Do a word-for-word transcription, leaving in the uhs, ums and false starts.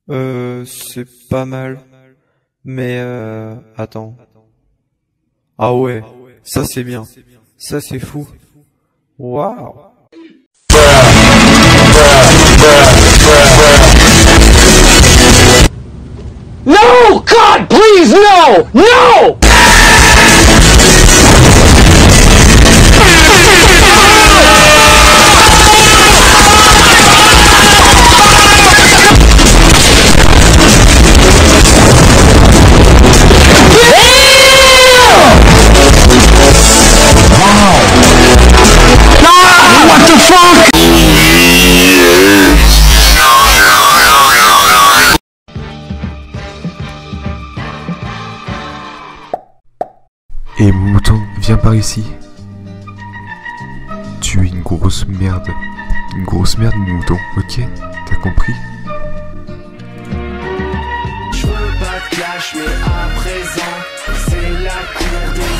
Euh, c'est pas mal. Mais euh, attends. Ah ouais, ça c'est bien. Ça c'est fou. Waouh. No! God, please, no! No! What the fuck? Et mon mouton, viens par ici. Tu es une grosse merde. Une grosse merde, mon mouton, ok? T'as compris? Je veux pas de clash, mais à présent, c'est la cour des